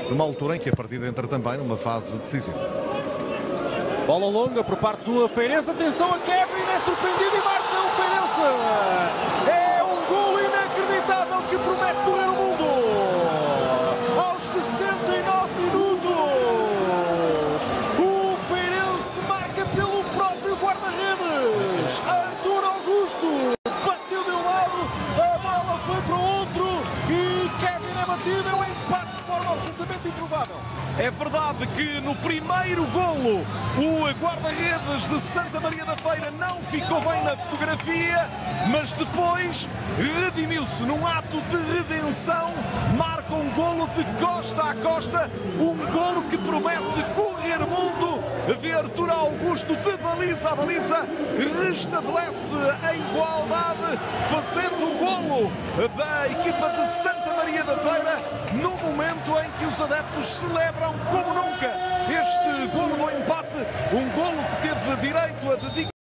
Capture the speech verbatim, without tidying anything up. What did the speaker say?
numa altura em que a partida entra também numa fase decisiva. Bola longa por parte do Feirense. Atenção a Kevin, é surpreendido e marca o Feirense. É um golo inacreditável que promete correr o mundo. Aos sessenta e nove minutos, o Feirense marca pelo próprio guarda-redes. Arthur Augusto bateu de um lado, a bola foi para o outro e Kevin é batido. É um empate de forma absolutamente improvável. É verdade que no primeiro golo o guarda-redes de Santa Maria da Feira não ficou bem na fotografia, mas depois redimiu-se num ato de redenção, marca um golo de costa a costa, um golo que promete correr mundo, de Arthur Augusto de baliza a baliza, restabelece a igualdade, fazendo o golo da equipa de Santa Maria da Feira, no momento em que os adeptos celebram como nunca este golo no empate, um golo que teve direito a dedicação.